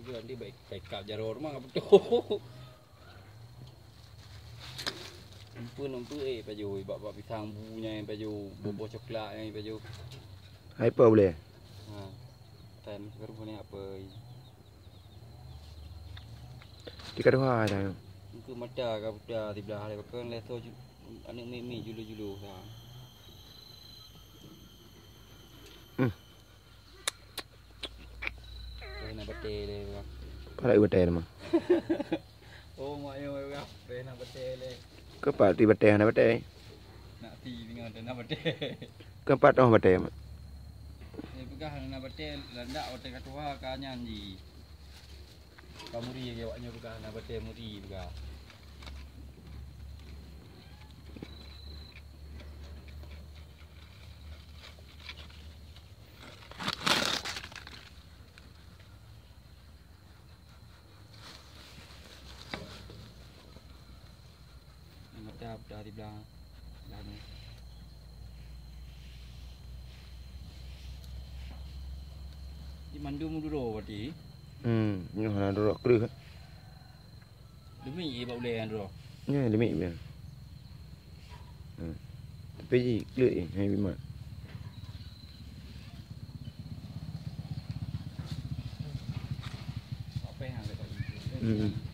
juga nanti baik kap jaror mah betul. Nampu paju bab pisang bunya yang paju bobo coklat yang paju. Apa boleh? Ha. Tan baru ni apa? Di kadang ada. Mungkin mata ke budak di belah hari kan leso anak mimi julu-julu ha. Nak betul le. Para betul mah. Oh mak yo ya, nak betul le. Kepat di betul nak betul. Nak ti dengan nak betul. Kepat oh betul mah. Ni pegah nak betul landak betul kat tuha kanyan ji. Pamuri ke awaknya pegah nak betul muri pegah. Dah di belah ni. Di mandu muduro berarti. Ni hana dorok kerih. Demi ia boleh kan duro. Ni limit dia. Tapi ji kerih hai bimat. Apa yang ada kat sini?